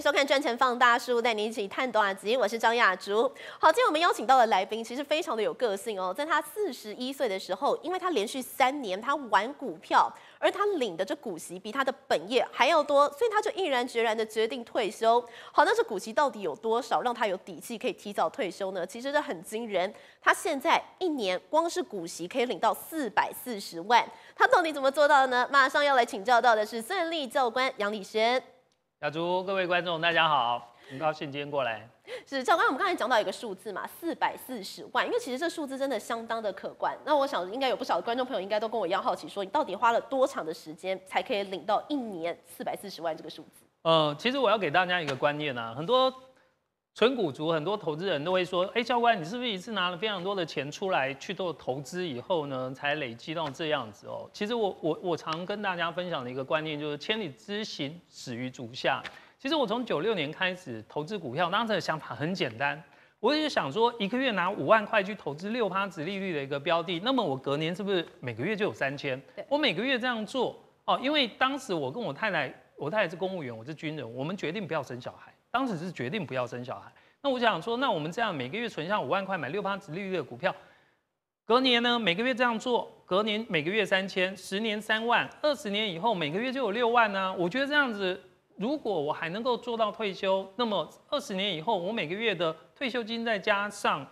迎收看《赚钱放大术》，带你一起探短集。我是张雅竹。好，今天我们邀请到的来宾其实非常的有个性哦。在他41岁的时候，因为他连续3年他玩股票，而他领的这股息比他的本业还要多，所以他就毅然决然的决定退休。好，那这股息到底有多少，让他有底气可以提早退休呢？其实这很惊人。他现在1年光是股息可以领到440万，他到底怎么做到的呢？马上要来请教到的是孙立教官杨礼轩。 雅竹，各位观众，大家好，很高兴今天过来。 是教官，我们刚才讲到一个数字嘛，440万，因为其实这数字真的相当的可观。那我想应该有不少的观众朋友应该都跟我一样好奇，说你到底花了多长的时间才可以领到1年440万这个数字？ 其实我要给大家一个观念啊，很多纯股族、很多投资人都会说，教官，你是不是一次拿了非常多的钱出来去做投资以后呢，才累积到这样子哦？其实我常跟大家分享的一个观念就是千里之行，始于足下。其实我从96年开始投资股票，当时的想法很简单，我就想说，一个月拿5万块去投资6%殖利率的一个标的，那么我隔年是不是每个月就有3000？我每个月这样做哦，因为当时我跟我太太是公务员，我是军人，我们决定不要生小孩。当时是决定不要生小孩，那我想说，那我们这样每个月存下5万块买6%殖利率的股票，隔年呢每个月这样做，隔年每个月3000，10年3万，20年以后每个月就有6万呢。我觉得这样子，如果我还能够做到退休，那么20年以后我每个月的退休金再加上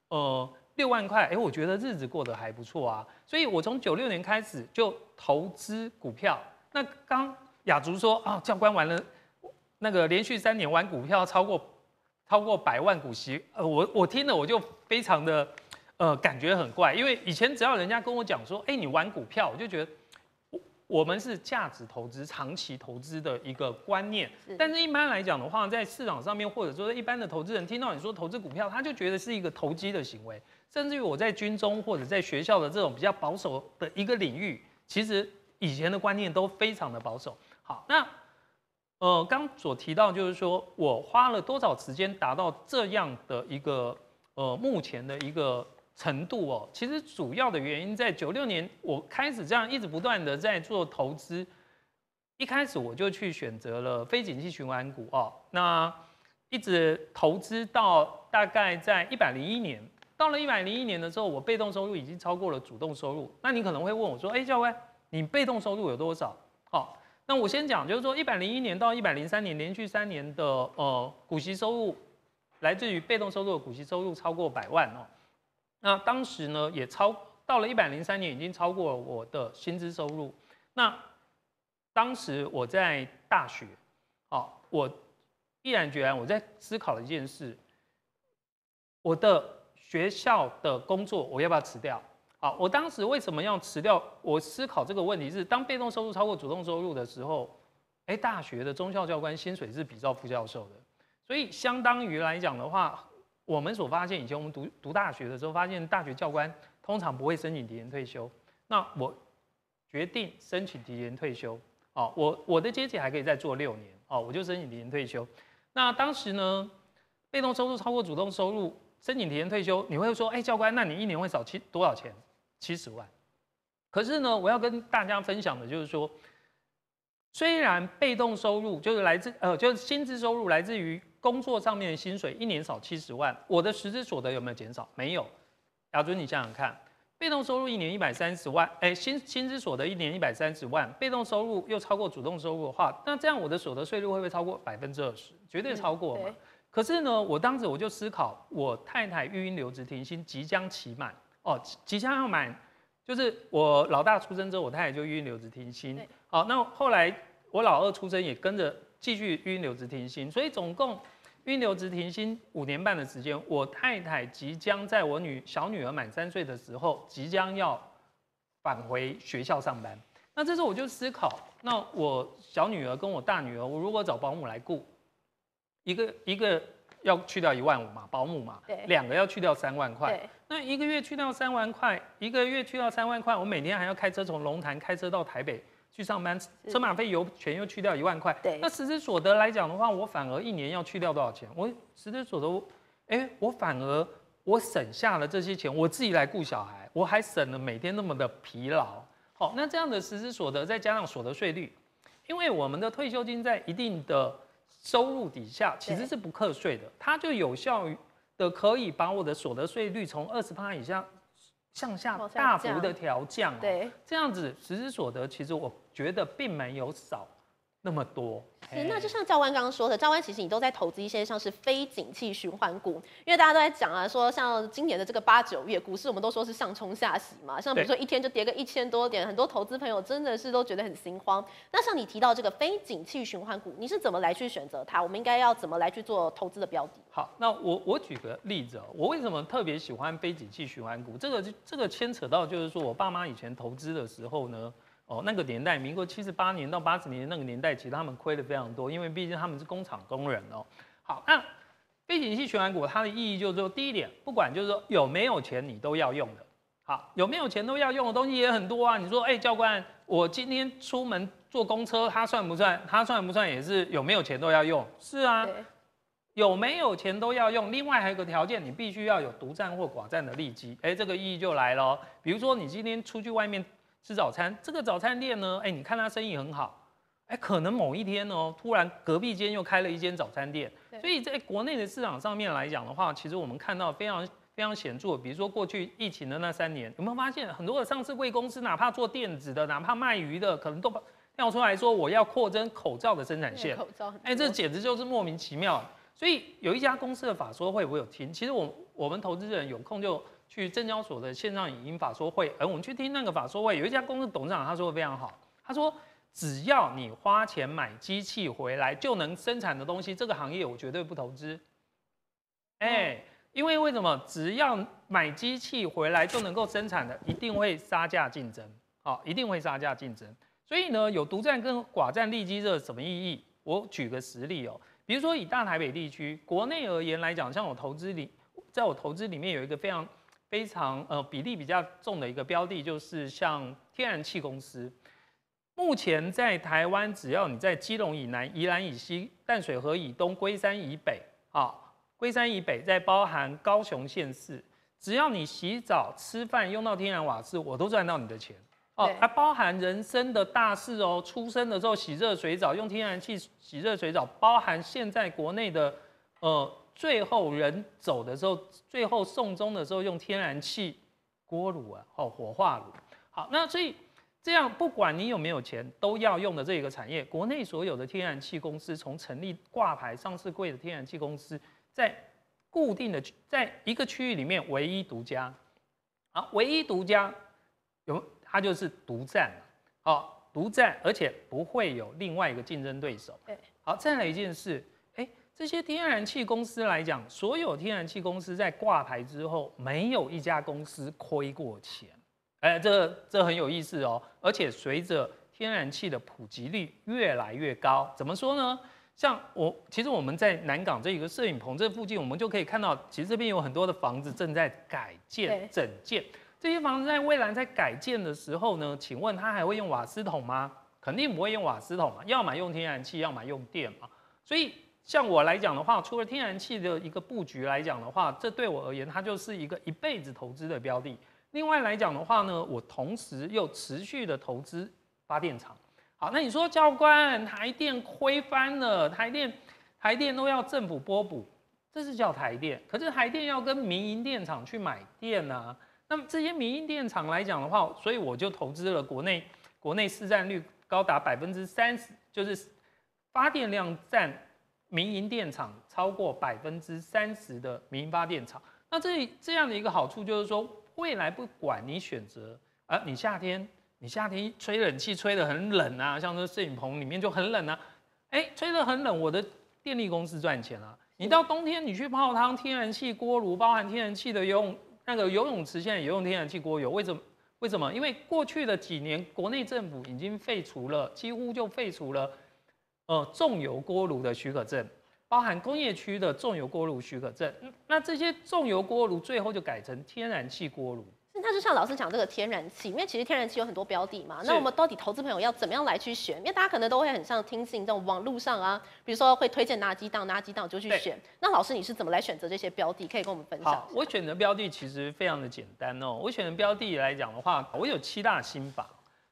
6万块，我觉得日子过得还不错啊。所以我从96年开始就投资股票。那刚雅竹说啊，教官玩了。那个连续3年玩股票超过100万股息，我听了我就非常的感觉很怪，因为以前只要人家跟我讲说，你玩股票，我就觉得我们是价值投资、长期投资的一个观念。但是一般来讲的话，在市场上面或者说一般的投资人听到你说投资股票，他就觉得是一个投机的行为，甚至于我在军中或者在学校的这种比较保守的一个领域，其实以前的观念都非常的保守。好，那刚所提到就是说我花了多少时间达到这样的一个目前的一个程度哦，其实主要的原因在96年我开始这样一直不断的在做投资，一开始我就去选择了非景气循环股哦，那一直投资到大概在101年，到了101年的时候，我被动收入已经超过了主动收入。那你可能会问我说，教官，你被动收入有多少？那我先讲，就是说101年到103年连续3年的股息收入，来自于被动收入的股息收入超过100万哦。那当时呢也到了103年已经超过了我的薪资收入。那当时我在大学，我毅然决然我在思考了一件事，我的学校的工作我要不要辞掉？好，我当时为什么要辞掉？我思考这个问题是，当被动收入超过主动收入的时候，大学的中校教官薪水是比照副教授的，所以相当于来讲的话，我们所发现以前我们读大学的时候，发现大学教官通常不会申请提前退休，那我决定申请提前退休。我的阶级还可以再做6年，我就申请提前退休。那当时呢，被动收入超过主动收入，申请提前退休，你会说，教官，那你1年会少多少钱？70万。可是呢，我要跟大家分享的就是说，虽然被动收入就是就是薪资收入来自于工作上面的薪水，1年少70万，我的实质所得有没有减少？没有。雅尊，你想想看，被动收入1年130万，薪资所得1年130万，被动收入又超过主动收入的话，那这样我的所得税率会不会超过20%？绝对超过嘛。可是呢，我当时我就思考，我太太育婴留职停薪即将期满。即将要满，就是我老大出生之后，我太太就育婴留职停薪。好，那后来我老二出生也跟着继续育婴留职停薪，所以总共育婴留职停薪5年半的时间。我太太即将在我小女儿满3岁的时候，即将要返回学校上班。那这时候我就思考，那我小女儿跟我大女儿，我如果找保姆来顾，一个要去掉1万5嘛，保姆嘛，2个要去掉3万块。那1个月去掉3万块，1个月去掉3万块，我每天还要开车从龙潭开车到台北去上班，车马费油钱又去掉1万块。那实质所得来讲的话，我反而1年要去掉多少钱？我实质所得，我反而我省下了这些钱，我自己来顾小孩，我还省了每天那么的疲劳。好，那这样的实质所得再加上所得税率，因为我们的退休金在一定的收入底下其实是不课税的，它就有效的可以把我的所得税率从20%以下向下大幅的调降。 对， 这样子实质所得其实我觉得并没有少那么多。 是，那就像教官刚刚说的，教官其实你都在投资一些像是非景气循环股，因为大家都在讲啊，说像今年的这个8、9月股市，我们都说是上冲下洗嘛，像比如说一天就跌个1000多点，很多投资朋友真的是都觉得很心慌。那像你提到这个非景气循环股，你是怎么来去选择它？我们应该要怎么来去做投资的标的？ 好，那我举个例子哦，我为什么特别喜欢非景气循环股？这个牵扯到就是说我爸妈以前投资的时候呢。那个年代，民国78年到80年那个年代，其实他们亏的非常多，因为毕竟他们是工厂工人哦。好，那非景气循环股它的意义就是说，第一点，不管就是说有没有钱，你都要用的。好，有没有钱都要用的东西也很多啊。你说，教官，我今天出门坐公车，它算不算？它算不算也是有没有钱都要用？是啊，有没有钱都要用。另外还有一个条件，你必须要有独占或寡占的利基。这个意义就来了。比如说，你今天出去外面吃早餐，这个早餐店呢，你看他生意很好，可能某一天哦，突然隔壁间又开了一间早餐店，所以在国内的市场上面来讲的话，其实我们看到非常显著。比如说过去疫情的那3年，有没有发现很多的上市柜公司，哪怕做电子的，哪怕卖鱼的，可能都跳出来说我要扩增口罩的生产线。 口罩， 这简直就是莫名其妙。所以有一家公司的法说会，我有听，其实我们投资人有空就去证交所的线上影音法说会，我们去听那个法说会，有一家公司董事长他说的非常好，他说只要你花钱买机器回来就能生产的东西，这个行业我绝对不投资。因为为什么？只要买机器回来就能够生产的，一定会杀价竞争，一定会杀价竞争。所以呢，有独占跟寡占利基这什么意义？我举个实例哦，比如说以大台北地区国内而言来讲，像在我投资里面有一个非常比例比较重的一个标的，就是像天然气公司。目前在台湾，只要你在基隆以南、宜兰以西、淡水河以东、龟山以北，龟山以北再包含高雄县市，只要你洗澡、吃饭用到天然瓦斯，我都赚到你的钱。它包含人生的大事哦，出生的时候洗热水澡，用天然气洗热水澡，包含现在国内的最后人走的时候，最后送终的时候用天然气锅炉火化炉。好，那所以这样不管你有没有钱，都要用的这个产业，国内所有的天然气公司，从成立挂牌上市柜的天然气公司，在固定的在一个区域里面唯一独家，唯一独家它就是独占，独占，而且不会有另外一个竞争对手。好，再来一件事。这些天然气公司来讲，所有天然气公司在挂牌之后，没有一家公司亏过钱。这很有意思哦。而且随着天然气的普及率越来越高，怎么说呢？像其实我们在南港这个摄影棚这附近，我们就可以看到，其实这边有很多的房子正在改建整建。这些房子在未来在改建的时候呢，请问它还会用瓦斯桶吗？肯定不会用瓦斯桶嘛，要么用天然气，要么用电嘛。所以像我来讲的话，除了天然气的一个布局来讲的话，这对我而言，它就是一个一辈子投资的标的。另外来讲的话呢，我同时又持续的投资发电厂。好，那你说教官，台电亏翻了，台电都要政府拨补，这是叫台电。可是台电要跟民营电厂去买电啊。那么这些民营电厂来讲的话，所以我就投资了国内市占率高达30%，就是发电量占民营电厂超过30%的民营发电厂。那这样的一个好处就是说，未来不管你选择你夏天吹冷气吹得很冷啊，像这摄影棚里面就很冷啊，吹得很冷，我的电力公司赚钱啊。你到冬天你去泡汤，天然气锅炉包含天然气的游泳池现在也用天然气锅油，为什么？因为过去的几年，国内政府已经几乎就废除了重油锅炉的许可证，包含工业区的重油锅炉许可证。那这些重油锅炉最后就改成天然气锅炉。 那就像老师讲这个天然气，因为其实天然气有很多标的嘛，那我们到底投资朋友要怎么样来去选？因为大家可能都会很像听信这种网络上啊，比如说会推荐哪几档就去选。那老师你是怎么来选择这些标的？可以跟我们分享一下。 好，我选择标的其实非常的简单哦。我选择标的来讲的话，我有7大心法。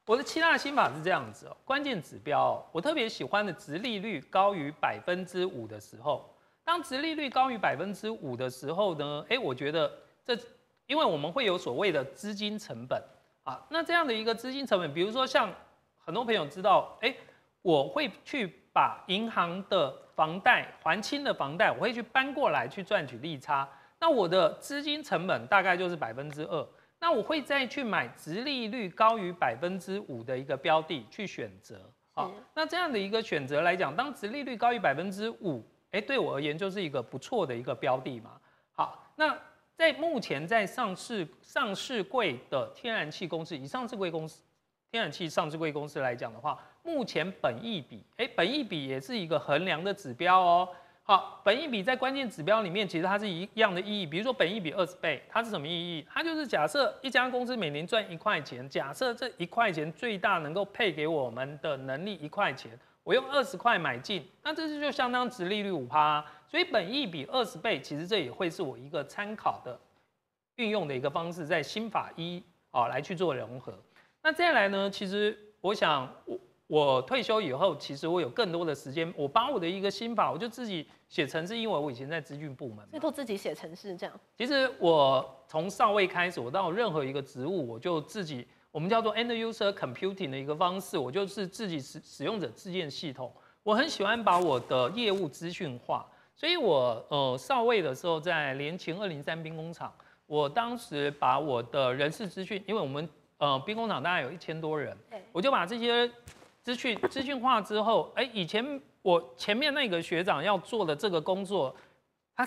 我的7大心法是这样子哦，关键指标哦，我特别喜欢的殖利率高于5%的时候，当殖利率高于5%的时候呢，我觉得因为我们会有所谓的资金成本啊，那这样的一个资金成本，比如说像很多朋友知道，我会去把银行的房贷还清的房贷，我会去搬过来去赚取利差，那我的资金成本大概就是2%。那我会再去买殖利率高于5%的一个标的去选择，好，那这样的一个选择来讲，当殖利率高于5%，对我而言就是一个不错的一个标的嘛。好，那在目前在上市柜的天然气公司，以上市柜公司天然气上市柜公司来讲的话，目前本益比，本益比也是一个衡量的指标哦。好，本益比在关键指标里面，其实它是一样的意义。比如说本益比20倍，它是什么意义？它就是假设一家公司每年赚1块钱，假设这1块钱最大能够配给我们的能力1块钱，我用20块买进，那这就相当殖利率5%。所以本益比20倍，其实这也会是我一个参考的运用的一个方式，在心法1来去做融合。那再来呢，其实我想我退休以后，其实我有更多的时间，我把我的一个心法，我就自己写程式，因为我以前在资讯部门， 所以都自己写程式这样。 其实我从少尉开始，我到任何一个职务，我就自己，我们叫做 end user computing 的一个方式，我就是自己使用者自建系统。我很喜欢把我的业务资讯化，所以我少尉的时候，在联勤203兵工厂，我当时把我的人事资讯，因为我们兵工厂大概有1000多人，我就把这些资讯化之后，以前我前面那个学长要做的这个工作，他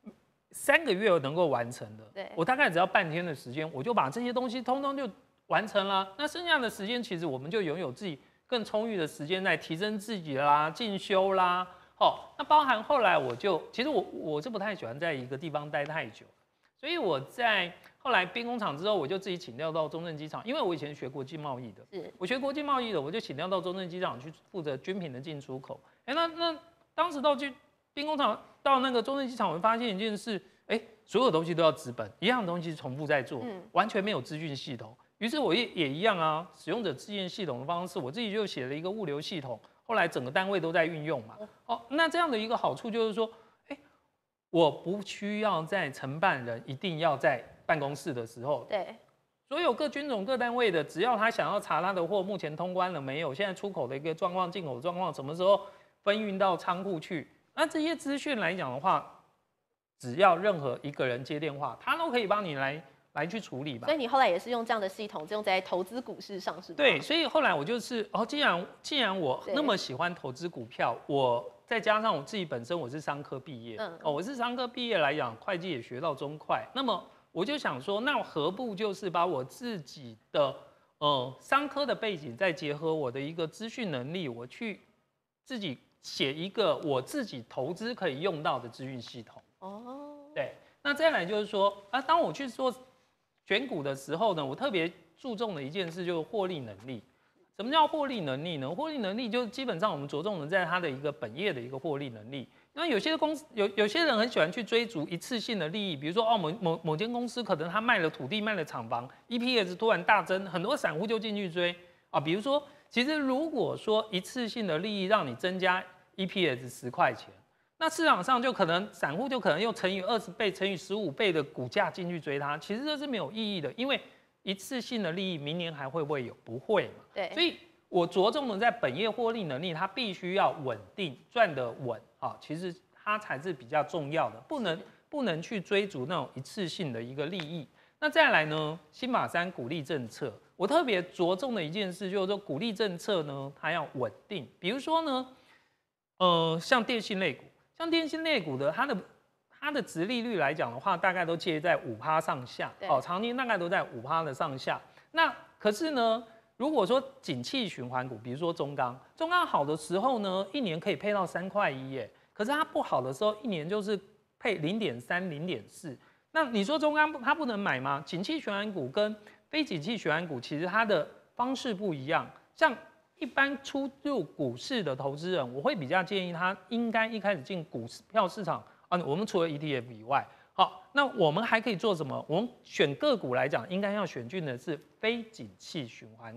3个月能够完成的，我大概只要半天的时间，我就把这些东西通通就完成了。那剩下的时间，其实我们就拥有自己更充裕的时间来提升自己啦、进修啦。那包含后来其实我是不太喜欢在一个地方待太久，所以我在后来兵工厂之后，我就自己请调到中正机场，因为我以前学国际贸易的，我学国际贸易的，我就请调到中正机场去负责军品的进出口。那当时到去兵工厂到那个中正机场，我发现一件事，所有东西都要资本，一样的东西重复在做，完全没有资讯系统。于是我也一样啊，使用者自建系统的方式，我自己就写了一个物流系统，后来整个单位都在运用嘛。那这样的一个好处就是说，我不需要在承办人一定要在办公室的时候，所有各军种各单位的，只要他想要查他的货目前通关了没有，现在出口的一个状况、进口状况，什么时候分运到仓库去，那这些资讯来讲的话，只要任何一个人接电话，他都可以帮你来去处理吧。 所以你后来也是用这样的系统，用在投资股市上，是吗？ 对，所以后来我就是既然我那么喜欢投资股票，我再加上我自己本身我是商科毕业，我是商科毕业来讲，会计也学到中会，那么我就想说，那何不就是把我自己的商科的背景，再结合我的一个资讯能力，我去自己写一个我自己投资可以用到的资讯系统。对，那再来就是说当我去做选股的时候呢，我特别注重的一件事就是获利能力。什么叫获利能力呢？获利能力就是基本上我们着重的在它的一个本业的一个获利能力。那有些公司有些人很喜欢去追逐一次性的利益，比如说某间公司可能他卖了土地卖了厂房 ，EPS 突然大增，很多散户就进去追啊。比如说，其实如果说一次性的利益让你增加 EPS 10块钱，那市场上就可能散户就可能用乘以20倍、乘以15倍的股价进去追它，其实这是没有意义的，因为一次性的利益明年还会不会有？不会嘛。 对， 所以我着重的在本业获利能力，它必须要稳定，赚得稳啊，其实它才是比较重要的，不能去追逐那种一次性的一个利益。那再来呢，新马3鼓励政策，我特别着重的一件事就是说，鼓励政策呢，它要稳定。比如说呢，像电信类股的它的殖利率来讲的话，大概都介在5%上下，常年大概都在5%的上下。那可是呢，如果说景气循环股，比如说中钢好的时候呢，一年可以配到3.1块耶，可是它不好的时候，一年就是配0.3、0.4。那你说中钢它不能买吗？景气循环股跟非景气循环股其实它的方式不一样，像一般初入股市的投资人，我会比较建议他应该一开始进股票市场啊。我们除了 ETF 以外，好，那我们还可以做什么？我们选个股来讲，应该要选进的是非景气循环股。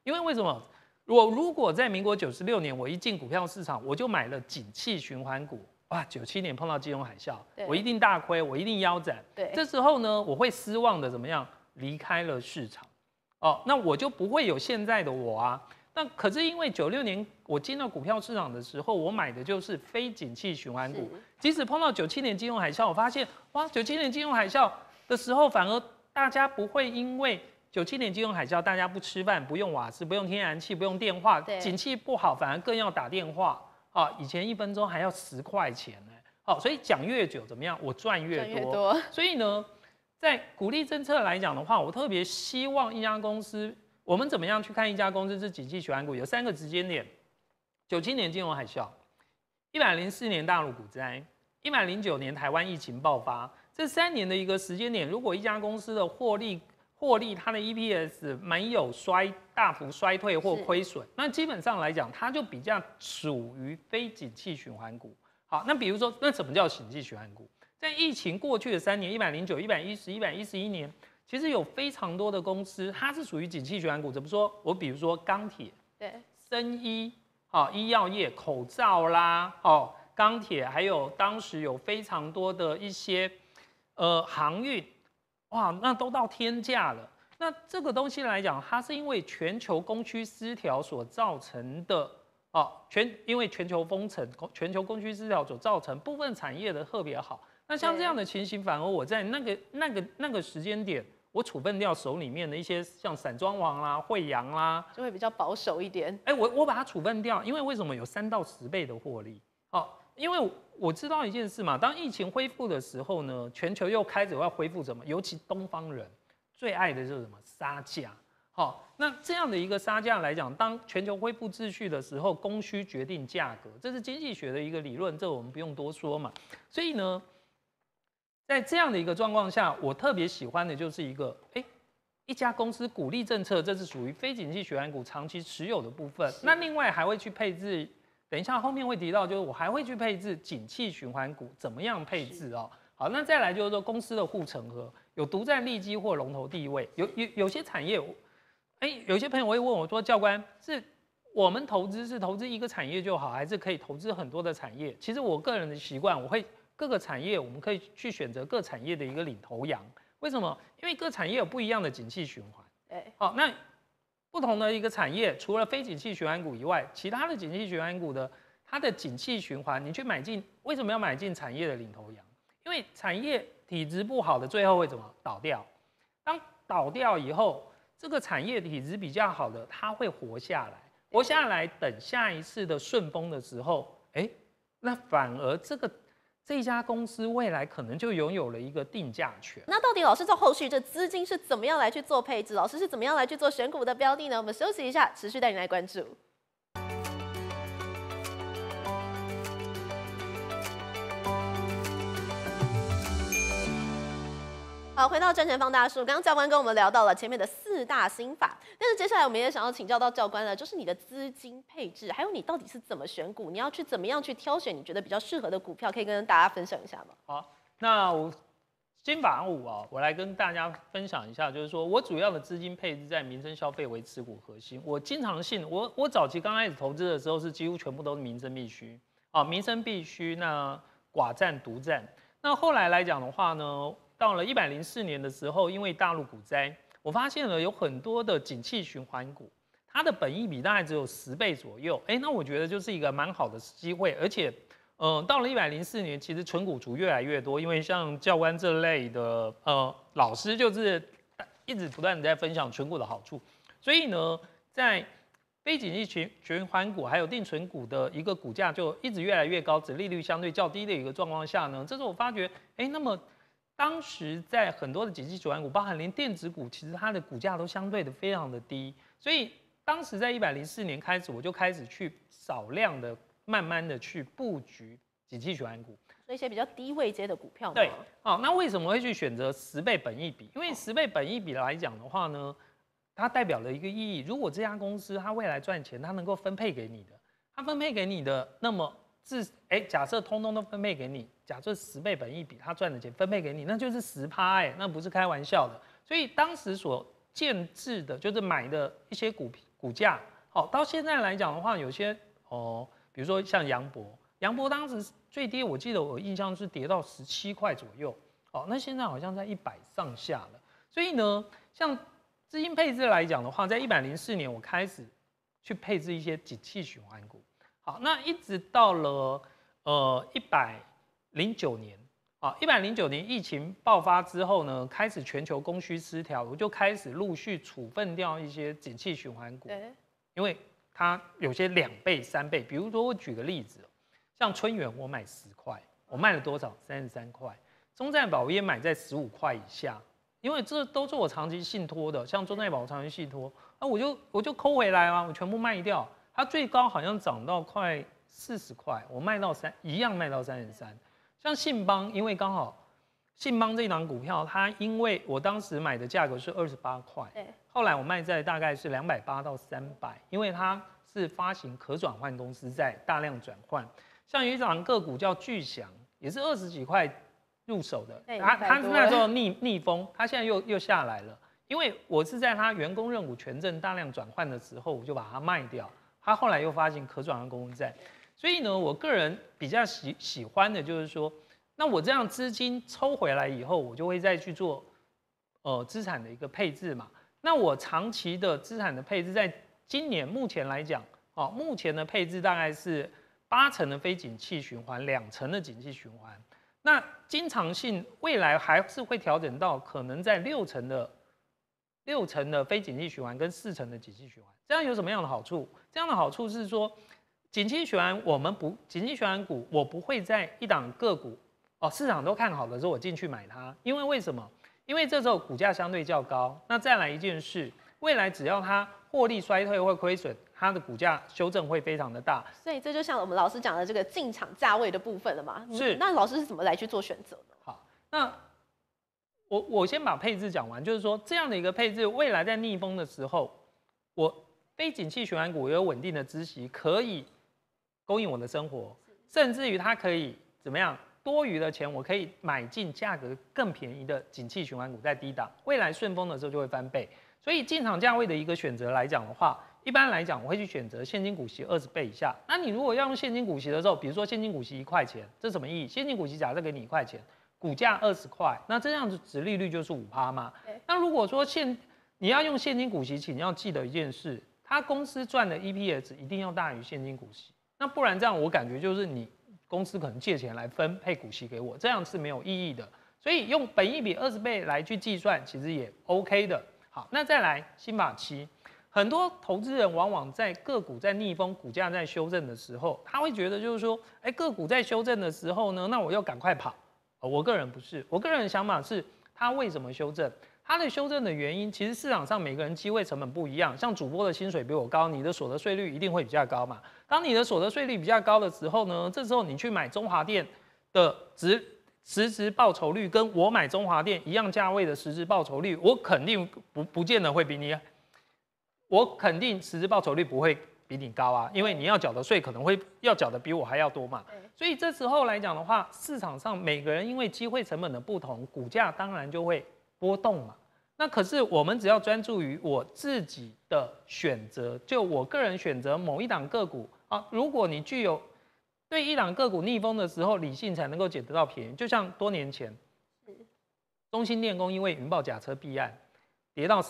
因为为什么？我如果在民国96年我一进股票市场，我就买了景气循环股，哇，97年碰到金融海啸，我一定大亏，我一定腰斩。 对， 这时候呢，我会失望的怎么样？离开了市场。哦，那我就不会有现在的我啊。那可是因为96年我进到股票市场的时候，我买的就是非景气循环股。即使碰到97年金融海啸，我发现哇，97年金融海啸的时候，反而大家不会因为97年金融海啸，大家不吃饭、不用瓦斯、不用天然气、不用电话，景气不好，反而更要打电话。啊，以前1分钟还要10块钱呢。好，所以讲越久怎么样？我赚越多。所以呢，在鼓励政策来讲的话，我特别希望一家公司。我们怎么样去看一家公司是景气循环股？有3个时间点：97年金融海啸，104年大陆股灾，109年台湾疫情爆发。这3年的一个时间点，如果一家公司的获利它的 EPS 没有大幅衰退或亏损，那基本上来讲，它就比较属于非景气循环股。好，那比如说，那什么叫景气循环股？在疫情过去的3年，109、110、111年。其实有非常多的公司，它是属于景气循环股。怎么说？我比如说钢铁、 对， 生医、医药业、口罩啦，钢铁，还有当时有非常多的一些航运，哇，那都到天价了。那这个东西来讲，它是因为全球供需失调所造成的，因为全球封城、全球供需失调所造成部分产业的特别好。那像这样的情形，反而我在那个时间点。我处分掉手里面的一些像散装王啦、惠阳啦， 就会比较保守一点。 我把它处分掉，因为为什么有3到10倍的获利？因为我知道一件事嘛，当疫情恢复的时候呢，全球又开始要恢复什么？尤其东方人最爱的就是什么？杀价。那这样的一个杀价来讲，当全球恢复秩序的时候，供需决定价格，这是经济学的一个理论，这我们不用多说嘛。所以呢。在这样的一个状况下，我特别喜欢的就是一家公司鼓励政策，这是属于非景气循环股长期持有的部分。那另外还会去配置，等一下后面会提到，就是我还会去配置景气循环股，怎么样配置哦？好，那再来就是说公司的护城河，有独占利基或龙头地位，有些产业，有些朋友会问我说，教官是我们投资是投资一个产业就好，还是可以投资很多的产业？其实我个人的习惯，我会。各个产业，我们可以去选择各产业的一个领头羊。为什么？因为各产业有不一样的景气循环。 对， 好，那不同的一个产业，除了非景气循环股以外，其他的景气循环股的它的景气循环，你去买进，为什么要买进产业的领头羊？因为产业体质不好的，最后会怎么倒掉？当倒掉以后，这个产业体质比较好的，它会活下来，活下来，等下一次的顺风的时候，那反而这家公司未来可能就拥有了一个定价权。 那到底老师在后续这资金是怎么样来去做配置？老师是怎么样来去做选股的标的呢？我们休息一下，持续带你来关注。好，回到战前放大术，刚刚教官跟我们聊到了前面的4大心法，但是接下来我们也想要请教到教官了，就是你的资金配置，还有你到底是怎么选股，你要去怎么样去挑选你觉得比较适合的股票，可以跟大家分享一下吗？ 好，那心法5啊，我来跟大家分享一下，就是说我主要的资金配置在民生消费为持股核心，我经常性，我早期刚开始投资的时候是几乎全部都是民生必须，民生必须，那寡占独占，那后来来讲的话呢。到了104年的时候，因为大陆股灾，我发现了有很多的景气循环股，它的本益比大概只有10倍左右。那我觉得就是一个蛮好的机会，而且，到了104年，其实纯股族越来越多，因为像教官这类的老师，就是一直不断的在分享纯股的好处，所以呢，在非景气循环股还有定存股的一个股价就一直越来越高，殖利率相对较低的一个状况下呢，这时候我发觉，那么。当时在很多的景气循环股，包含连电子股，其实它的股价都相对的非常的低，所以当时在104年开始，我就开始去少量的、慢慢的去布局景气循环股， 所以一些比较低位阶的股票。 对，好，那为什么会去选择10倍本益比？因为10倍本益比来讲的话呢，它代表了一个意义，如果这家公司它未来赚钱，它能够分配给你的，它分配给你的，那么假设通通都分配给你，假设10倍本益比，他赚的钱分配给你，那就是10%，那不是开玩笑的。所以当时所建制的，就是买的一些股股价，好，到现在来讲的话，有些比如说像杨博当时最低，我记得我印象是跌到17块左右，哦，那现在好像在100上下了。所以呢，像资金配置来讲的话，在104年我开始去配置一些景气循环股，好，那一直到了109年。啊，109年疫情爆发之后呢，开始全球供需失调，我就开始陆续处分掉一些景气循环股，因为它有些2倍、3倍。比如说，我举个例子，像春源我买10块，我卖了多少？33块。中再保我也买在15块以下，因为这都是我长期信托的，像中再保长期信托，那我就抠回来啊，我全部卖掉。它最高好像涨到快40块，我卖到一样卖到33。像信邦，因为刚好信邦这一档股票，它因为我当时买的价格是28块，后来我卖在大概是280到300，因为它是发行可转换公司在大量转换。像有一档个股叫巨祥，也是20几块入手的，它那时候逆风，它现在又下来了，因为我是在它员工认股权证大量转换的时候，我就把它卖掉，它后来又发行可转换公司债。所以呢，我个人比较喜欢的就是说，那我这样资金抽回来以后，我就会再去做资产的一个配置嘛。那我长期的资产的配置，在今年目前来讲，目前的配置大概是80%的非景气循环，2%的景气循环。那经常性未来还是会调整到可能在6%的非景气循环跟4%的景气循环。这样有什么样的好处？这样的好处是说，景气循环景气循环股，我不会在一档个股市场都看好的时候我进去买它，因为为什么？因为这时候股价相对较高。那再来一件事，未来只要它获利衰退或亏损，它的股价修正会非常的大。 所以这就像我们老师讲的这个进场价位的部分了嘛。 是。 那老师是怎么来去做选择呢？ 好，那我先把配置讲完，就是说这样的一个配置，未来在逆风的时候，我非景气循环股有稳定的孳息，可以供应我的生活，甚至于它可以怎么样？多余的钱我可以买进价格更便宜的景气循环股，在低档，未来顺风的时候就会翻倍。所以进场价位的一个选择来讲的话，一般来讲我会去选择现金股息20倍以下。那你如果要用现金股息的时候，比如说现金股息1块钱，这什么意义？现金股息假设给你1块钱，股价20块，那这样子殖利率就是5%嘛。那如果说你要用现金股息，请要记得一件事，它公司赚的 EPS 一定要大于现金股息。那不然这样，我感觉就是你公司可能借钱来分配股息给我，这样是没有意义的。所以用本益比20倍来去计算，其实也 OK 的。好，那再来新法7，很多投资人往往在个股在逆风、股价在修正的时候，他会觉得就是说，个股在修正的时候呢，那我要赶快跑。我个人不是，我个人的想法是，它为什么修正？它的修正的原因，其实市场上每个人机会成本不一样，像主播的薪水比我高，你的所得税率一定会比较高嘛。当你的所得税率比较高的时候呢，这时候你去买中华电的实质报酬率，跟我买中华电一样价位的实质报酬率，我肯定不见得会比你，我肯定实质报酬率不会比你高啊，因为你要缴的税可能会要缴的比我还要多嘛。所以这时候来讲的话，市场上每个人因为机会成本的不同，股价当然就会波动嘛。那可是我们只要专注于我自己的选择，就我个人选择某一档个股啊，如果你具有对一档个股逆风的时候，理性才能够捡得到便宜。就像多年前，中兴电工因为云豹假车弊案，跌到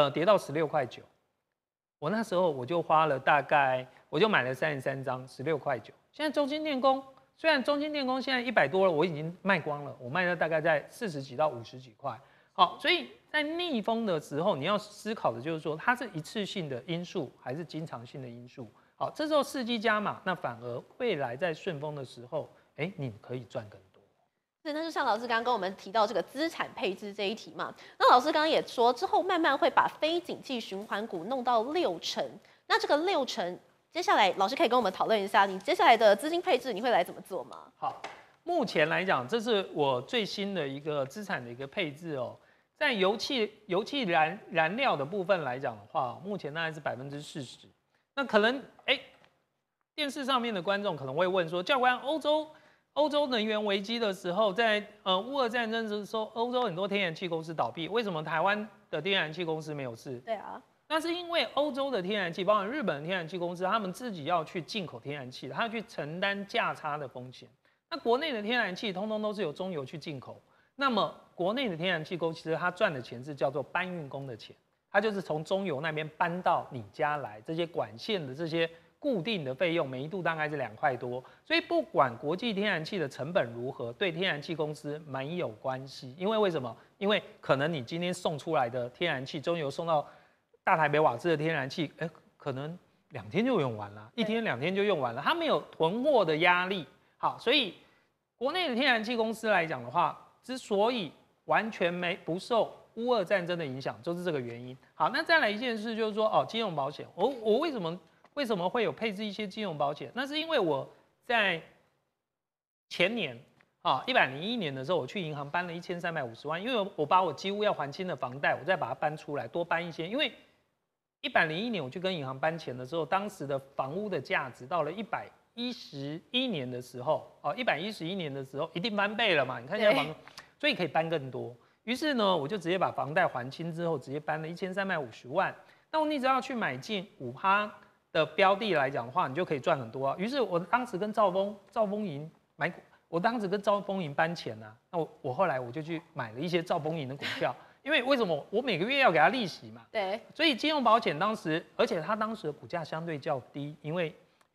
16块9，我那时候我就花了大概我就买了33张，16块9。现在中兴电工虽然中兴电工现在100多了，我已经卖光了，我卖了大概在40几到50几块。好，所以在逆风的时候，你要思考的就是说，它是一次性的因素还是经常性的因素。好，这时候伺机加码，那反而未来在顺风的时候，你可以赚更多。 是，那就像老师刚刚跟我们提到这个资产配置这一题嘛，那老师刚刚也说，之后慢慢会把非景气循环股弄到60%，那这个60%，接下来老师可以跟我们讨论一下，你接下来的资金配置你会来怎么做吗？ 好，目前来讲，这是我最新的一个资产的一个配置哦。在油气燃料的部分来讲的话，目前大概是40%。那可能电视上面的观众可能会问说，教官，欧洲能源危机的时候，在乌俄战争的时候，欧洲很多天然气公司倒闭，为什么台湾的天然气公司没有事？ 对啊， 那是因为欧洲的天然气，包括日本的天然气公司，他们自己要去进口天然气，他要去承担价差的风险。那国内的天然气通通都是由中油去进口，那么国内的天然气公司它赚的钱是叫做搬运工的钱，它就是从中油那边搬到你家来，这些管线的这些固定的费用，每一度大概是2块多，所以不管国际天然气的成本如何，对天然气公司没有关系，因为为什么？因为可能你今天送出来的天然气，中油送到大台北瓦斯的天然气，可能2天就用完了，1天2天就用完了，它没有囤货的压力。好，所以国内的天然气公司来讲的话，之所以完全不受乌俄战争的影响，就是这个原因。好，那再来一件事就是说，金融保险，我为什么会有配置一些金融保险？那是因为我在前年101年的时候，我去银行搬了1350万，因为我把我几乎要还清的房贷，我再把它搬出来，多搬一些。因为101年我去跟银行搬钱的时候，当时的房屋的价值到了111年的时候，111年的时候一定翻倍了嘛？你看一下所以可以搬更多。于是呢，我就直接把房贷还清之后，直接搬了1350万。那你只要去买进5%的标的来讲的话，你就可以赚很多啊。于是我当时跟兆丰银搬钱啊，那我后来我就去买了一些兆丰银的股票，因为为什么？我每个月要给他利息嘛。 对。 所以金融保险当时，而且它当时的股价相对较低，因为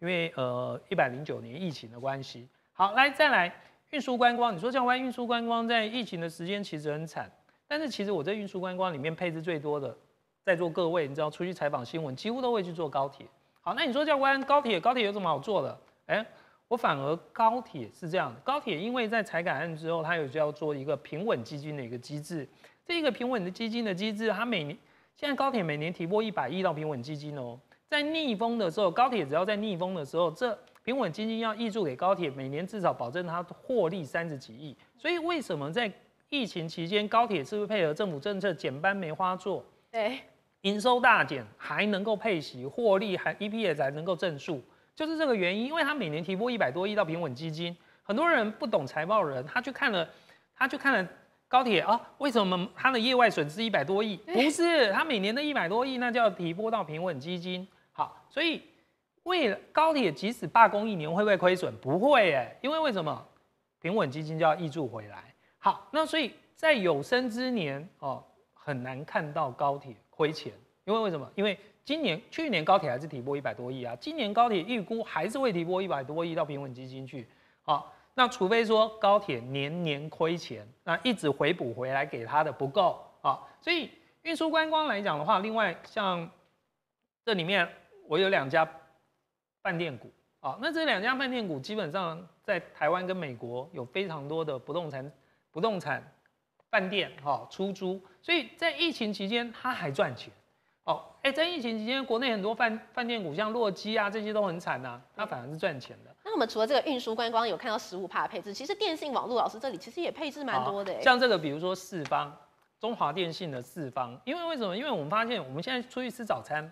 109年疫情的关系。好，再来运输观光，你说教官运输观光在疫情的时间其实很惨，但是其实我在运输观光里面配置最多的，在座各位你知道出去采访新闻，几乎都会去坐高铁。好，那你说教官高铁有什么好做的？我反而高铁是这样的，高铁因为在财改案之后，它有就要做一个平稳基金的一个机制，这一个平稳的基金的机制，它现在高铁每年提拨100亿到平稳基金哦，在逆风的时候，高铁只要在逆风的时候，这平稳基金要挹注给高铁，每年至少保证它获利30几亿。所以为什么在疫情期间，高铁是不是配合政府政策减班没花做？ 对。 营收大减还能够配息，获利还 EPS 还能够正数，就是这个原因。因为他每年提拨100多亿到平稳基金，很多人不懂财报的人，他去看了高铁啊，为什么他的业外损失100多亿？不是，他每年的100多亿，那就要提拨到平稳基金。好，所以为了高铁，即使罢工1年会不会亏损？不会因为为什么？平稳基金就要挹注回来。好，那所以在有生之年很难看到高铁亏钱，因为为什么？因为去年高铁还是提拨100多亿啊，今年高铁预估还是会提拨100多亿到平稳基金去。好，那除非说高铁年年亏钱，那一直回补回来给他的不够啊。所以运输观光来讲的话，另外像这里面我有2家饭店股啊，那这2家饭店股基本上在台湾跟美国有非常多的不动产饭店出租，所以在疫情期间它还赚钱在疫情期间国内很多饭店股像洛基啊这些都很惨啊，它反而是赚钱的。 那我们除了这个运输观光有看到15%的配置，其实电信网络老师这里其实也配置蛮多的像这个比如说四方，中华电信的四方，因为为什么？因为我们发现我们现在出去吃早餐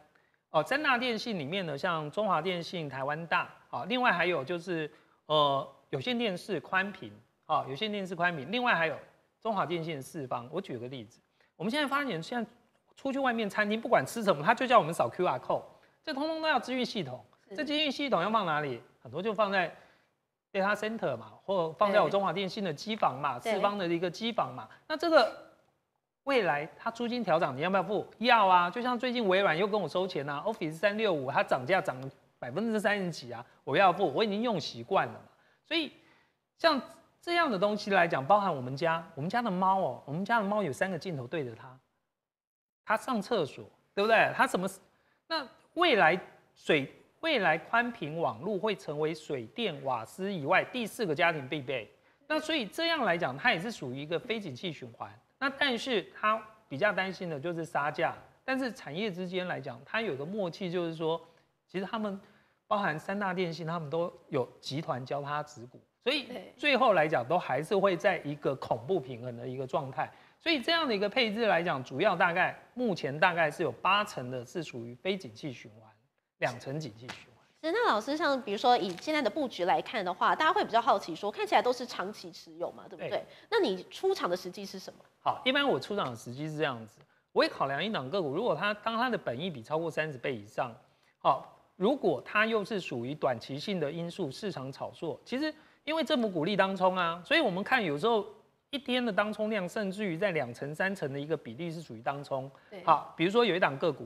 3大电信里面呢，像中华电信、台湾大另外还有就是有线电视宽频有线电视宽频，另外还有中华电信的四方。我举个例子，我们现在发现，现在出去外面餐厅，不管吃什么，他就叫我们扫 QR code， 这通通都要资讯系统。这资讯系统要放哪里？很多就放在 data center 嘛，或放在我中华电信的机房嘛，四方的一个机房嘛。那这个未来它租金调涨，你要不要付？要啊！就像最近微软又跟我收钱啊 ，Office 365它涨价涨30%几啊，我要付，我已经用习惯了嘛。所以像这样的东西来讲，包含我们家的猫我们家的猫有3个镜头对着它上厕所，对不对？它什么？那未来宽频网络会成为水电瓦斯以外第4个家庭必备。那所以这样来讲，它也是属于一个非景气循环。那但是它比较担心的就是杀价。但是产业之间来讲，它有个默契，就是说，其实他们包含3大电信，他们都有集团交叉持股。所以最后来讲，都还是会在一个恐怖平衡的一个状态。所以这样的一个配置来讲，主要目前大概是有80%的是属于非景气循环，2成景气循环。 那老师，像比如说以现在的布局来看的话，大家会比较好奇说，看起来都是长期持有嘛，对不对？那你出场的时机是什么？ 好，一般我出场的时机是这样子， 我会考量一档个股，如果当它的本益比超过30倍以上，如果它又是属于短期性的因素，市场炒作，其实因为政府鼓励当冲啊，所以我们看有时候一天的当冲量，甚至于在2成3成的一个比例是属于当冲。好，比如说有一档个股，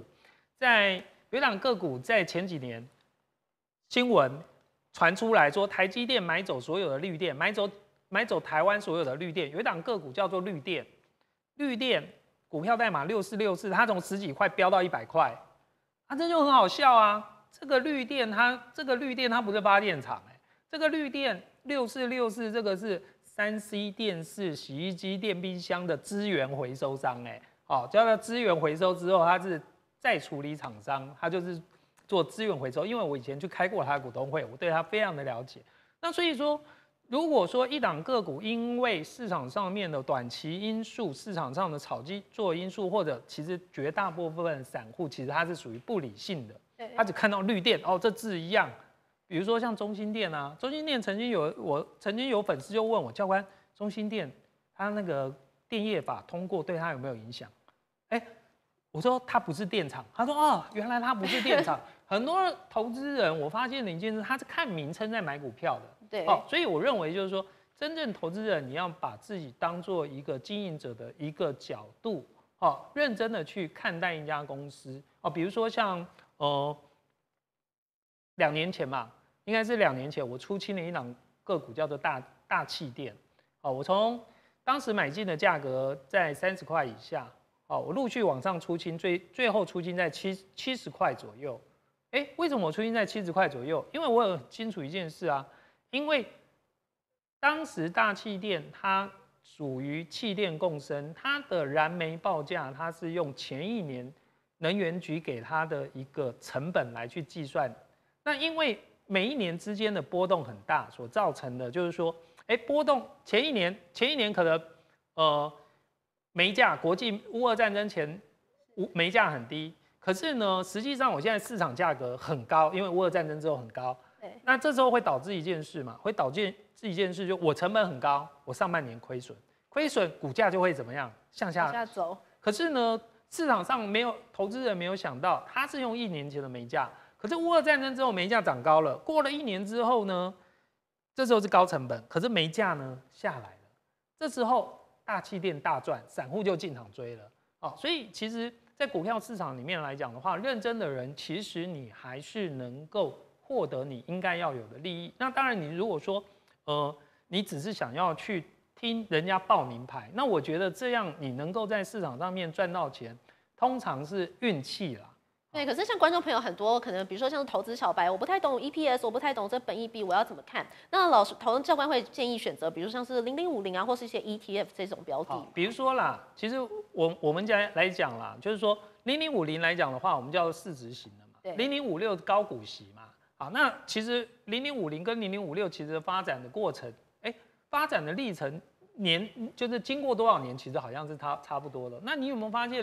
在前几年新闻传出来说，台积电买走所有的绿电，买走台湾所有的绿电，有一档个股叫做绿电，股票代码6464，它从10几块飙到100块，这就很好笑啊。这个绿电它不是发电厂这个绿电6464这个是3C 电视、洗衣机、电冰箱的资源回收商叫它资源回收之后，它是再处理厂商，它就是做资源回收。因为我以前去开过它的股东会，我对它非常的了解。那所以说，如果说一档个股因为市场上面的短期因素、市场上的炒作因素，或者其实绝大部分散户其实它是属于不理性的，他只看到绿电这字一样。比如说像中兴电啊，中兴电曾经有粉丝就问我，教官，中兴电它那个电业法通过对它有没有影响？我说它不是电厂，他说原来它不是电厂。很多投资人我发现的一件事，他是看名称在买股票的。 对， 所以我认为就是说，真正投资人你要把自己当做一个经营者的一个角度，认真的去看待一家公司。比如说像2年前嘛，应该是2年前，我出清了一档个股叫做大气电。我从当时买进的价格在30块以下，我陆续往上出清，最后出清在70块左右。为什么我出清在70块左右？因为我很清楚一件事啊。因为当时大气电它属于气电共生，它的燃煤报价它是用前一年能源局给它的一个成本来去计算。那因为每一年之间的波动很大，所造成的就是说，波动前一年可能煤价国际乌俄战争前煤价很低，可是呢，实际上我现在市场价格很高，因为乌俄战争之后很高。那这时候会导致一件事嘛？会导致一件事，就我成本很高，我上半年亏损，股价就会怎么样？向下走。 可是呢，市场上投资人没有想到，它是用1年前的煤价，可是乌俄战争之后煤价涨高了，过了1年之后呢，这时候是高成本，可是煤价呢下来了，这时候大气电大赚，散户就进场追了。所以其实，在股票市场里面来讲的话，认真的人其实你还是能够获得你应该要有的利益。那当然，你如果说，你只是想要去听人家报名牌，那我觉得这样你能够在市场上面赚到钱，通常是运气啦。 对，可是像观众朋友很多，可能比如说像投资小白，我不太懂 EPS， 我不太懂这本益比，我要怎么看？那投资教官会建议选择，比如像是0050啊，或是一些 ETF 这种标的。 比如说啦，其实我们来讲啦，就是说0050来讲的话，我们叫做市值型的嘛，0056高股息嘛。好，那其实0050跟0056其实发展的过程，发展的历程就是经过多少年，其实好像是差不多了。那你有没有发现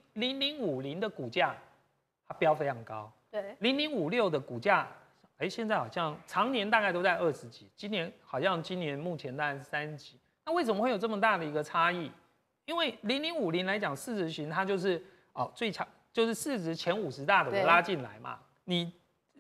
0050的股价它飙非常高？ 对 ，0056的股价，现在好像常年大概都在20几，今年目前大概是30几。那为什么会有这么大的一个差异？因为0050来讲，市值型它就是最强，就是市值前50大的我拉进来嘛，你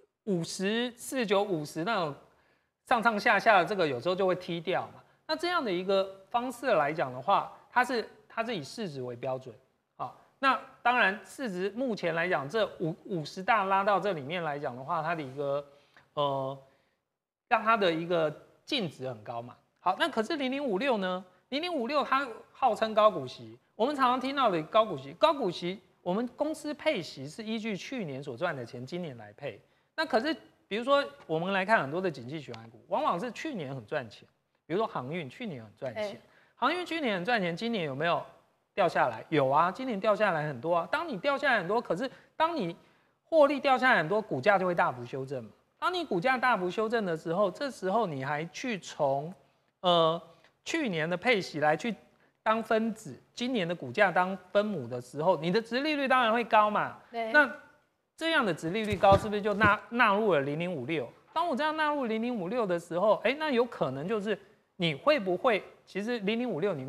50、49、50那种上下的这个有时候就会踢掉嘛。那这样的一个方式来讲的话，它是以市值为标准。那当然市值目前来讲，这50大拉到这里面来讲的话，它的一个让它的一个净值很高嘛。好，那可是0056呢？0056它号称高股息，我们常常听到的高股息，我们公司配息是依据去年所赚的钱，今年来配。那可是比如说我们来看很多的景气循环股，往往是去年很赚钱，比如说航运去年很赚钱，航运去年很赚钱，今年有没有掉下来？有啊，今年掉下来很多啊。当你掉下来很多，可是当你获利掉下来很多，股价就会大幅修正嘛。当你股价大幅修正的时候，这时候你还去从去年的配息来去当分子，今年的股价当分母的时候，你的殖利率当然会高嘛。 对。 那这样的殖利率高，是不是就纳入了0056？当我这样纳入0056的时候，那有可能就是你会不会，其实0056里面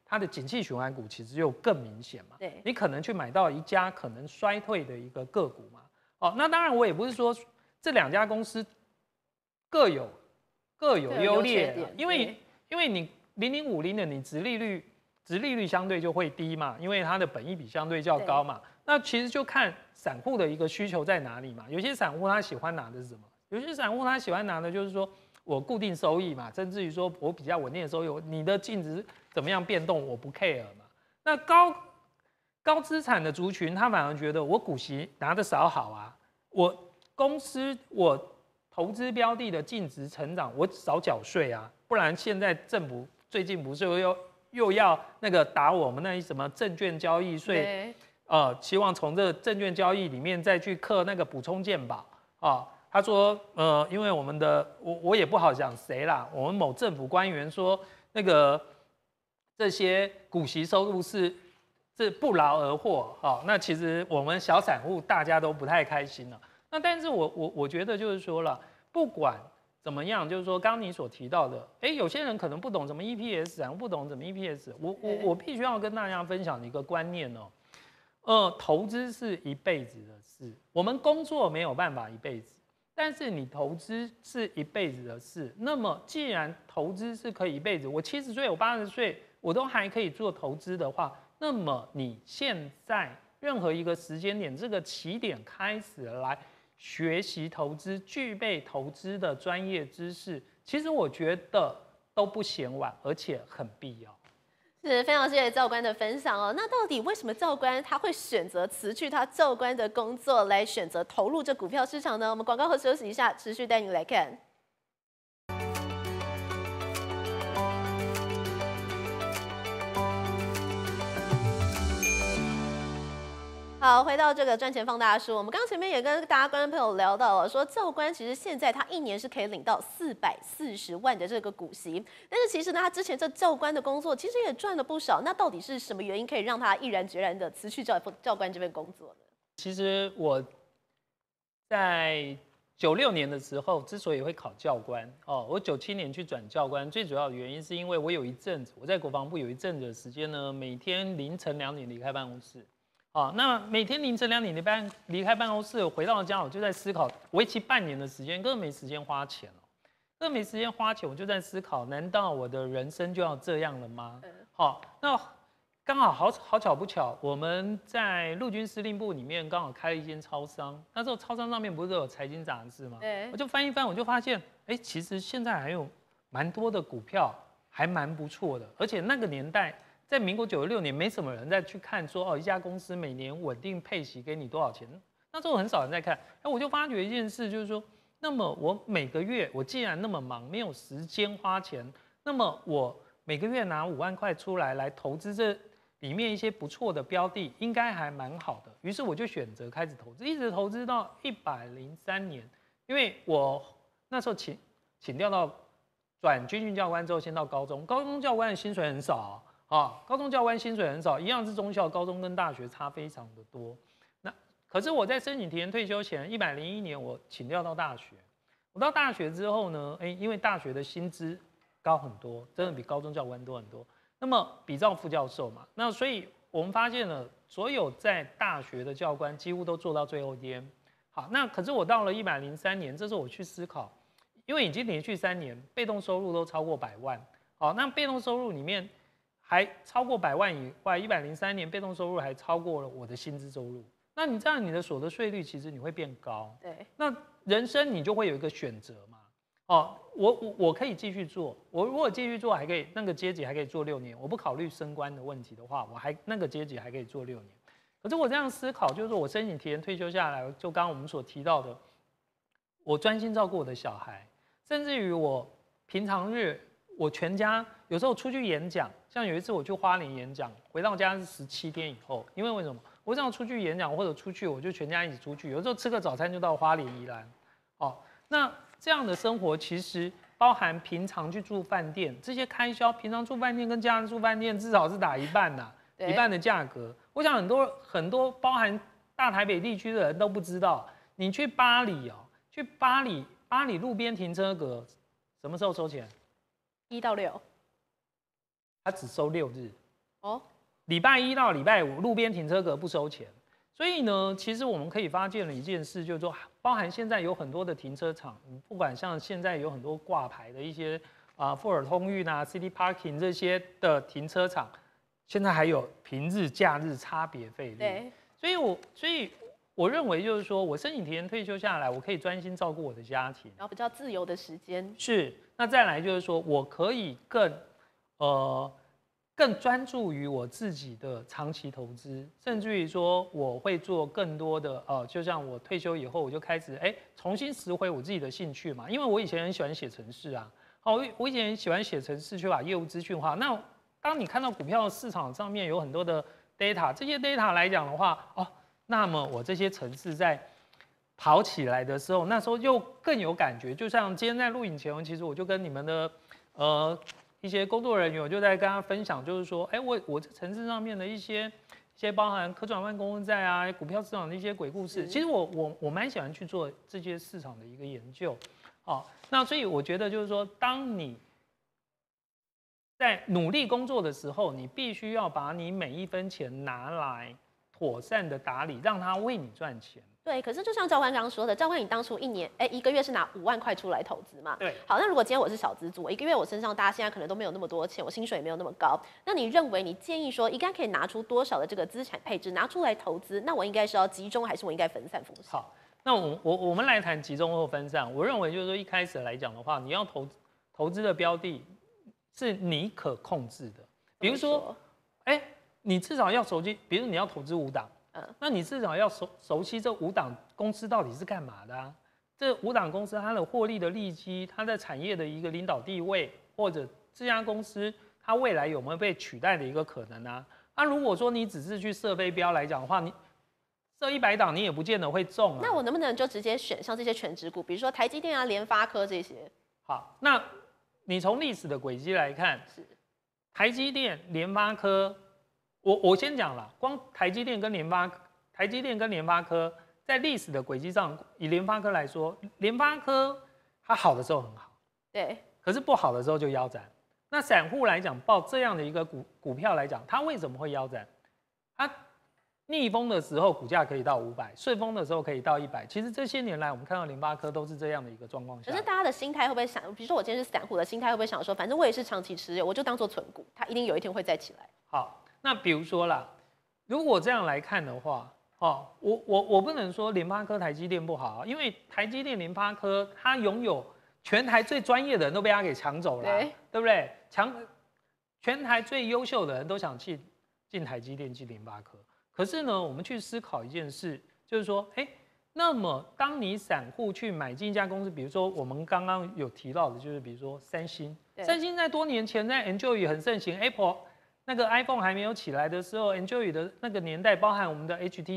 它的景气循环股其实就更明显嘛。 对， 你可能去买到一家可能衰退的一个个股嘛。哦，那当然我也不是说这2家公司各有优劣，因为你0050的你殖利率相对就会低嘛，因为它的本益比相对较高嘛。那其实就看散户的一个需求在哪里嘛。有些散户他喜欢拿的是什么？有些散户他喜欢拿的就是说我固定收益嘛，甚至于说我比较稳定的收益，你的净值怎么样变动我不 care 嘛。那高资产的族群，他反而觉得我股息拿的少好啊，我公司我投资标的的净值成长，我少缴税啊，不然现在政府最近不是又要那个打我们那什么证券交易税，希望从这证券交易里面再去课那个补充健保啊。他说，因为我们的我也不好讲谁啦，我们某政府官员说那个这些股息收入是不劳而获，那其实我们小散户大家都不太开心了。那但是我觉得就是说了，不管怎么样，就是说刚刚你所提到的，有些人可能不懂什么 EPS 啊，不懂什么 EPS， 我必须要跟大家分享一个观念哦，投资是一辈子的事，我们工作没有办法一辈子。但是你投资是一辈子的事，那么既然投资是可以一辈子，我70岁、我80岁，我都还可以做投资的话，那么你现在任何一个时间点，这个起点开始来学习投资，具备投资的专业知识，其实我觉得都不嫌晚，而且很必要。 是非常谢谢教官的分享哦。那到底为什么教官他会选择辞去他教官的工作，来选择投入这股票市场呢？我们广告后休息一下，持续带您来看。好，回到这个赚钱放大术，我们刚刚前面也跟大家观众朋友聊到了，说教官其实现在他1年是可以领到440万的这个股息，但是其实呢，他之前这教官的工作其实也赚了不少。那到底是什么原因可以让他毅然决然的辞去教官这份工作呢？ 其实我在96年的时候，之所以会考教官我97年去转教官，最主要的原因是因为我有一阵子我在国防部有一阵子的时间呢，每天凌晨2点离开办公室。那每天凌晨2点离开办公室，回到家我就在思考，为期半年的时间，根本没时间花钱根本没时间花钱，我就在思考，难道我的人生就要这样了吗？那刚好好巧不巧，我们在陆军司令部里面刚好开了一间超商，那时候超商上面不是都有财经杂志吗？我就翻一翻，我就发现，其实现在还有蛮多的股票，还蛮不错的，而且那个年代。在民国96年，没什么人再去看说一家公司每年稳定配息给你多少钱，那时候很少人在看。我就发觉一件事，就是说，那么我每个月我既然那么忙，没有时间花钱，那么我每个月拿5万块出来投资这里面一些不错的标的，应该还蛮好的。于是我就选择开始投资，一直投资到103年，因为我那时候请调到转军训教官之后，先到高中教官的薪水很少高中教官薪水很少，一样是中校，高中跟大学差非常的多。那可是我在申请提前退休前，101年我请调到大学。我到大学之后呢，因为大学的薪资高很多，真的比高中教官多很多。那么比照副教授嘛，那所以我们发现了，所有在大学的教官几乎都做到最后一天。好，那可是我到了103年，这时候我去思考，因为已经连续3年被动收入都超过100万。好，那被动收入里面。还超过100万以外，103年被动收入还超过了我的薪资收入。那你这样，你的所得税率其实你会变高。 对。那人生你就会有一个选择嘛。我可以继续做，我如果继续做，还可以那个阶级还可以做6年。我不考虑升官的问题的话，那个阶级还可以做6年。可是我这样思考，就是说我申请提前退休下来，就刚刚我们所提到的，我专心照顾我的小孩，甚至于我平常日。我全家有时候出去演讲，像有一次我去花莲演讲，回到家是17天以后。因为什么？我这样出去演讲或者出去，我就全家一起出去。有时候吃个早餐就到花莲宜兰。那这样的生活其实包含平常去住饭店这些开销，平常住饭店跟家人住饭店至少是打1半1半的价格。我想很多包含大台北地区的人都不知道，你去巴黎去巴黎路边停车格什么时候收钱？ 1到6， 他只收6日， 哦， 礼拜一到礼拜五路边停车格不收钱。所以呢，其实我们可以发现了一件事，就是说，包含现在有很多的停车场，不管像现在有很多挂牌的一些富尔通运啊、City Parking 这些的停车场，现在还有平日、假日差别费率。 对， 所以我认为就是说我申请提前退休下来，我可以专心照顾我的家庭， 然后比较自由的时间。 是。那再来就是说我可以更专注于我自己的长期投资，甚至于说我会做更多的就像我退休以后，我就开始重新拾回我自己的兴趣嘛，因为我以前很喜欢写程式啊，我以前很喜欢写程式去把业务资讯化。那当你看到股票市场上面有很多的 data， 这些 data 来讲的话，那么我这些程式在跑起来的时候，那时候就更有感觉。就像今天在录影前，其实我就跟你们的一些工作人员，我就在跟他分享，就是说，我这城市上面的一些包含可转换公司债啊、股票市场的一些鬼故事，其实我蛮喜欢去做这些市场的一个研究，那所以我觉得就是说，当你在努力工作的时候，你必须要把你每一分钱拿来妥善的打理，让它为你赚钱。 对，可是就像教官刚刚说的，教官你当初一个月是拿5万块出来投资嘛？ 对。 好，那如果今天我是小资族，我一个月我身上大家现在可能都没有那么多钱，我薪水也没有那么高，那你认为你建议说应该可以拿出多少的这个资产配置拿出来投资？那我应该是要集中，还是我应该分散风险？ 好，那我们来谈集中或分散。我认为就是说一开始来讲的话，你要投资的标的是你可控制的，比如说，你至少要熟悉，比如你要投资5档。那你至少要熟悉这5档公司到底是干嘛的啊？这5档公司它的获利的利基，它在产业的一个领导地位，或者这家公司它未来有没有被取代的一个可能啊？那如果说你只是去设飞镖来讲的话，你设100档你也不见得会中啊。 那我能不能就直接选像这些全指股，比如说台积电啊、联发科这些？ 好，那你从历史的轨迹来看，是台积电、联发科。我先讲了，光台积电跟联发科在历史的轨迹上，以联发科来说，联发科它好的时候很好， 对， 可是不好的时候就腰斩。那散户来讲，报这样的一个股票来讲，它为什么会腰斩？它逆风的时候股价可以到500，顺风的时候可以到100。其实这些年来，我们看到联发科都是这样的一个状况下。 可是大家的心态会不会想，比如说我今天是散户的心态会不会想说，反正我也是长期持有，我就当做存股，它一定有一天会再起来。 好。那比如说啦，如果这样来看的话，我不能说联发科、台积电不好，因为台积电、联发科它拥有全台最专业的人都被它给抢走了，对不对？全台最优秀的人都想进台积电、进联发科。可是呢，我们去思考一件事，就是说，那么当你散户去买进一家公司，比如说我们刚刚有提到的，就是比如说三星在多年前在 Android 很盛行 ，Apple。那个 iPhone 还没有起来的时候 ，Android 的那个年代，包含我们的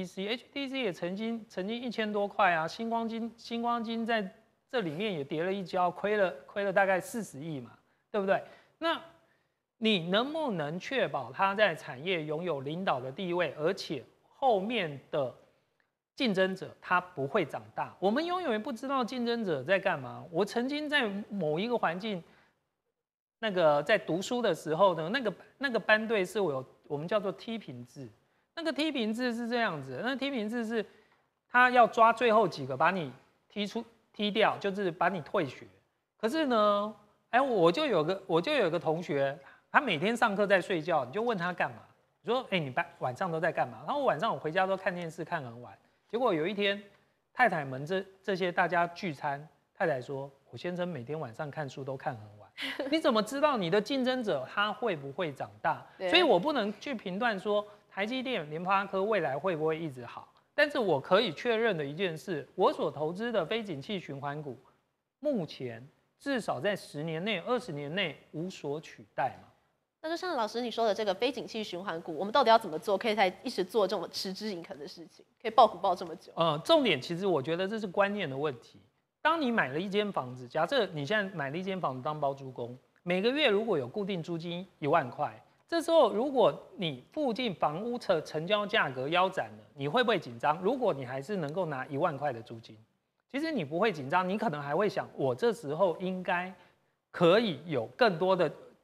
HTC 也曾经1000多块啊，星光金在这里面也跌了一跤，亏了大概40亿嘛，对不对？那你能不能确保它在产业拥有领导的地位，而且后面的竞争者他不会长大？我们永远不知道竞争者在干嘛。我曾经在某一个环境。那个在读书的时候呢，那个班队是我们叫做梯评制，那个梯评制是这样子，那梯评制是他要抓最后几个把你踢掉，就是把你退学。可是呢，我就有个同学，他每天上课在睡觉，你就问他干嘛？你说，你晚上都在干嘛？然后晚上我回家都看电视看很晚。结果有一天，太太们这些大家聚餐，太太说，我先生每天晚上看书都看很晚。你怎么知道你的竞争者他会不会长大？所以我不能去评断说台积电、联发科未来会不会一直好。但是我可以确认的一件事，我所投资的非景气循环股，目前至少在10年内、20年内无所取代嘛。 那就像老师你说的这个非景气循环股，我们到底要怎么做，可以才一直做这种持之以恒的事情，可以抱股抱这么久？ 重点其实我觉得这是观念的问题。当你买了一间房子，假设你现在买了一间房子当包租公，每个月如果有固定租金1万块，这时候如果你附近房屋的成交价格腰斩了，你会不会紧张？如果你还是能够拿1万块的租金，其实你不会紧张，你可能还会想，我这时候应该可以有更多的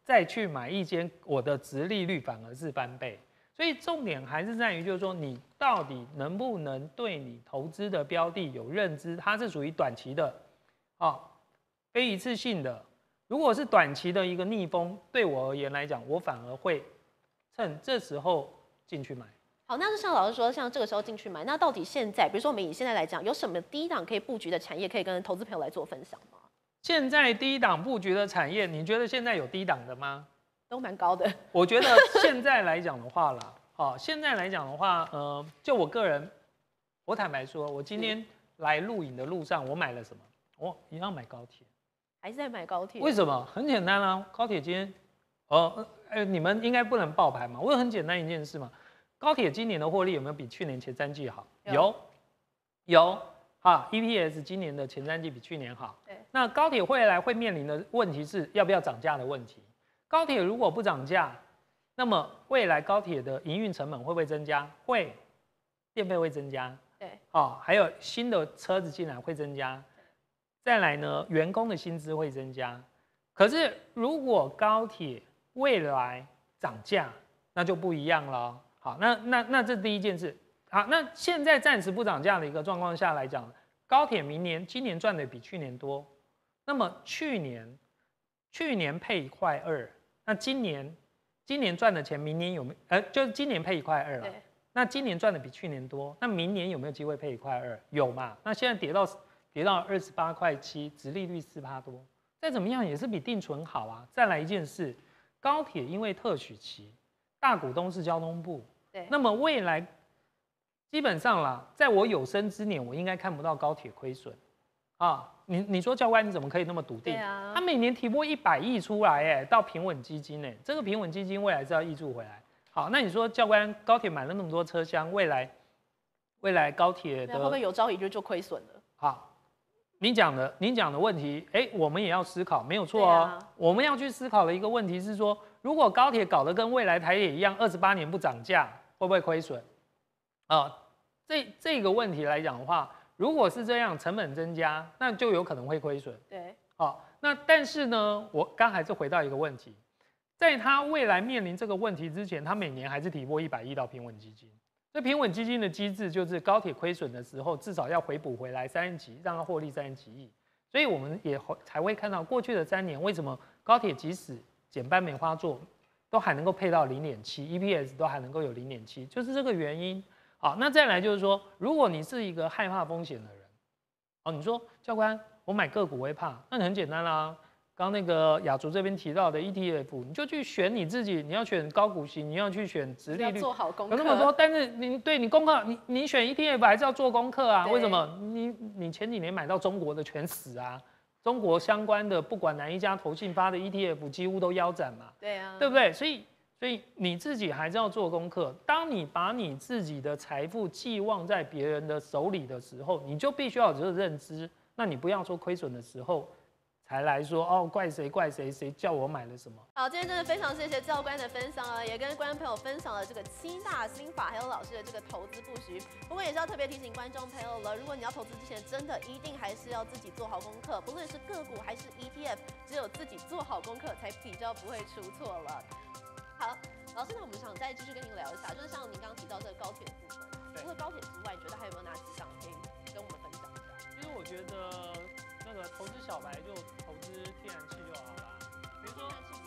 再去买一间，我的殖利率反而是翻倍。所以重点还是在于，就是说你到底能不能对你投资的标的有认知，它是属于短期的，非一次性的。如果是短期的一个逆风，对我而言来讲，我反而会趁这时候进去买。 好，那就像老师说，像这个时候进去买，那到底现在，比如说我们以现在来讲，有什么低档可以布局的产业，可以跟投资朋友来做分享吗？ 现在低档布局的产业，你觉得现在有低档的吗？ 都蛮高的。我觉得现在来讲的话啦，现在来讲的话，就我个人，我坦白说，我今天来录影的路上，我买了什么？我一样买高铁， 还是在买高铁？ 为什么？很简单啊，高铁今天，你们应该不能爆牌嘛？我很简单一件事嘛，高铁今年的获利有没有比去年前3季好？有。EPS 今年的前3季比去年好。对。那高铁未来会面临的问题是要不要涨价的问题。高铁如果不涨价，那么未来高铁的营运成本会不会增加？会，电费会增加。对。还有新的车子进来会增加。再来呢，员工的薪资会增加。可是如果高铁未来涨价，那就不一样了。好，那这第一件事。好，那现在暂时不涨价的一个状况下来讲，高铁今年赚的比去年多，那么去年配1.2块，那今年赚的钱，明年有没有？就是今年配1.2块了，那今年赚的比去年多，那明年有没有机会配1.2块？有嘛？那现在跌到28.7块，殖利率4%多，再怎么样也是比定存好啊。再来一件事，高铁因为特许期，大股东是交通部，对，那么未来。基本上啦，在我有生之年，我应该看不到高铁亏损，你说教官你怎么可以那么笃定？他每年提拨100亿出来，到平稳基金，这个平稳基金未来是要挹注回来。好，那你说教官高铁买了那么多车厢，未来高铁的会不会有朝一日就亏损了？ 好，你讲的问题，我们也要思考，没有错哦。我们要去思考的一个问题是说，如果高铁搞得跟未来台铁一样，28年不涨价，会不会亏损？这个问题来讲的话，如果是这样，成本增加，那就有可能会亏损。对，那但是呢，我刚还是回到一个问题，在他未来面临这个问题之前，他每年还是提拨100亿到平稳基金。这平稳基金的机制就是高铁亏损的时候，至少要回补回来30几亿，让它获利30几亿。所以我们也才会看到过去的3年，为什么高铁即使减半梅花座，都还能够配到0.7 ，EPS 都还能够有0.7，就是这个原因。好，那再来就是说，如果你是一个害怕风险的人，你说教官，我买个股会怕，那很简单啦。刚那个雅竹这边提到的 ETF， 你就去选你自己，你要选高股息，你要去选殖利率， 要做好功课。 有那么多，但是你功课，你选 ETF 还是要做功课啊？为什么？你前几年买到中国的全死啊，中国相关的不管哪一家投信发的 ETF 几乎都腰斩嘛，对啊，对不对？所以你自己还是要做功课。当你把你自己的财富寄望在别人的手里的时候，你就必须要有这个认知。那你不要说亏损的时候才来说怪谁，谁叫我买了什么。 好，今天真的非常谢谢教官的分享啊，也跟观众朋友分享了这个7大心法，还有老师的这个投资布局。不过也是要特别提醒观众朋友了，如果你要投资之前，真的一定还是要自己做好功课，不论是个股还是 ETF， 只有自己做好功课，才比较不会出错了。好，老师，那我们想再继续跟您聊一下，就是像您刚刚提到这个高铁的部分，除了高铁之外，你觉得还有没有哪几项可以跟我们分享一下？ 其实我觉得那个投资小白就投资天然气就好了，比如说。